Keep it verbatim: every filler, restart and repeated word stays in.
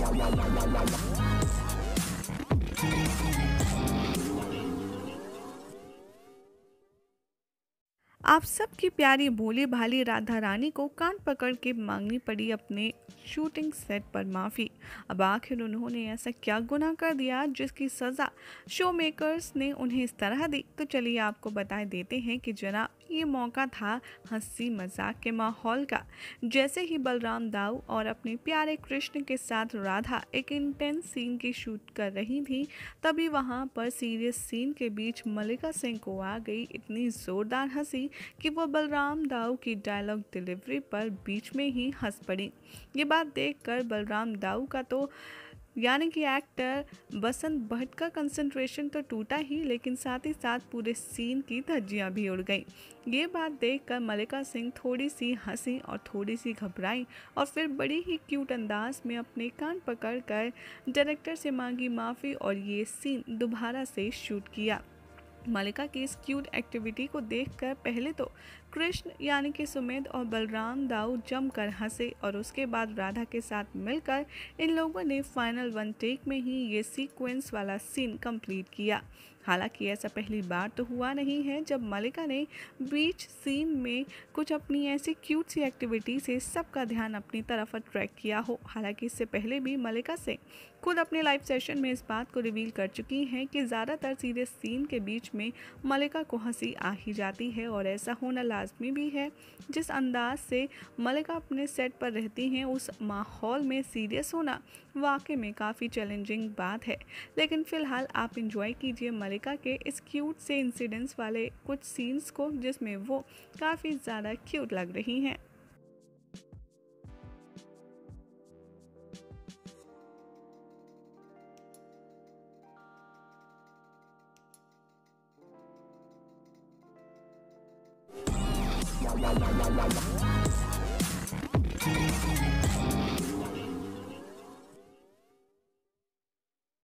आप सबकी प्यारी भोली भाली राधा रानी को कान पकड़ के मांगनी पड़ी अपने शूटिंग सेट पर माफ़ी। अब आखिर उन्होंने ऐसा क्या गुनाह कर दिया जिसकी सज़ा शो मेकर्स ने उन्हें इस तरह दी? तो चलिए आपको बता देते हैं कि जनाब ये मौका था हंसी मजाक के माहौल का। जैसे ही बलराम दाऊ और अपने प्यारे कृष्ण के साथ राधा एक इंटेंस सीन की शूट कर रही थी, तभी वहाँ पर सीरियस सीन के बीच मल्लिका सिंह को आ गई इतनी ज़ोरदार हंसी कि वो बलराम दाऊ की डायलॉग डिलीवरी पर बीच में ही हंस पड़ी। ये बात देखकर बलराम दाऊ का तो यानी कि एक्टर बसंत भट्ट का कंसंट्रेशन तो टूटा ही, लेकिन साथ ही साथ पूरे सीन की धज्जियां भी उड़ गईं। ये बात देखकर मल्लिका सिंह थोड़ी सी हंसी और थोड़ी सी घबराई और फिर बड़ी ही क्यूट अंदाज में अपने कान पकड़कर डायरेक्टर से मांगी माफ़ी और ये सीन दोबारा से शूट किया। मल्लिका की इस क्यूट एक्टिविटी को देखकर पहले तो कृष्ण यानी कि सुमेध और बलराम दाऊ जमकर हंसे और उसके बाद राधा के साथ मिलकर इन लोगों ने फाइनल वन टेक में ही ये सीक्वेंस वाला सीन कंप्लीट किया। हालांकि ऐसा पहली बार तो हुआ नहीं है जब मल्लिका ने बीच सीन में कुछ अपनी ऐसी क्यूट सी एक्टिविटी से सबका ध्यान अपनी तरफ अट्रैक्ट किया हो। हालांकि इससे पहले भी मल्लिका से खुद अपने लाइव सेशन में इस बात को रिवील कर चुकी हैं कि ज़्यादातर सीरियस सीन के बीच में मल्लिका को हंसी आ ही जाती है और ऐसा होना लाजमी भी है। जिस अंदाज से मल्लिका अपने सेट पर रहती हैं उस माहौल में सीरियस होना वाकई में काफ़ी चैलेंजिंग बात है। लेकिन फ़िलहाल आप इंजॉय कीजिए मल्लिका के इस क्यूट से इंसिडेंट्स वाले कुछ सीन्स को जिसमें वो काफ़ी ज़्यादा क्यूट लग रही हैं।